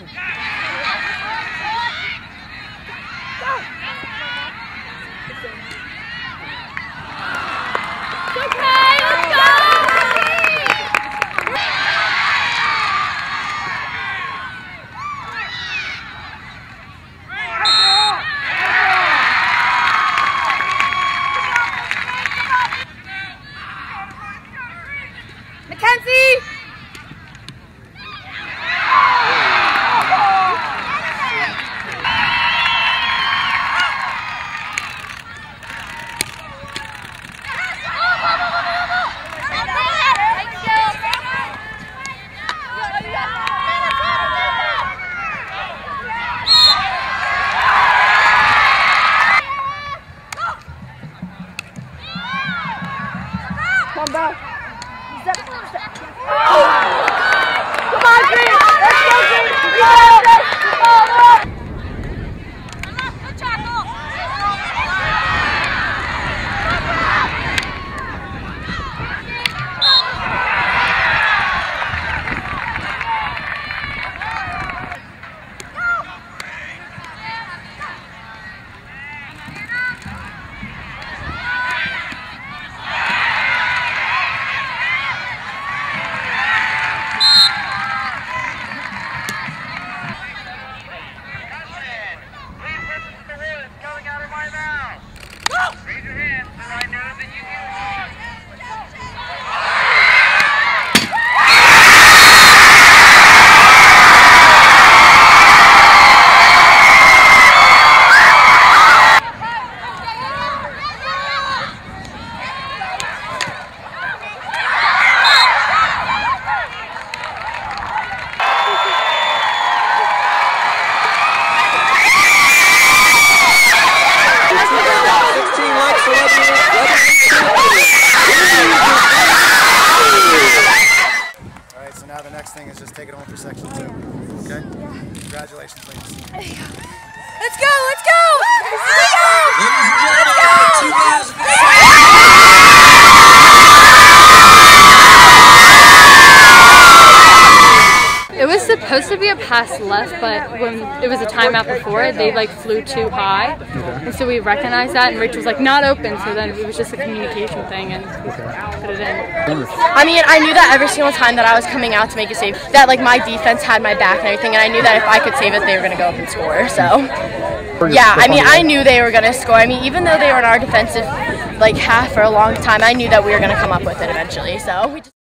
Come back. Step. Oh! Come on, Green! Let's go, Green! Alright, so now the next thing is just take it home for section 2. Okay? Congratulations, ladies. Let's go! Let's go! Ladies and gentlemen, 2006. It was supposed to be a pass left, but when it was a timeout before, they like flew too high. And so we recognized that, and Rich was like, not open, so then it was just a communication thing, and we put it in. I mean, I knew that every single time that I was coming out to make a save, that like my defense had my back and everything, and I knew that if I could save it, they were going to go up and score. So, yeah, I mean, I knew they were going to score. I mean, even though they were in our defensive like half for a long time, I knew that we were going to come up with it eventually. So we just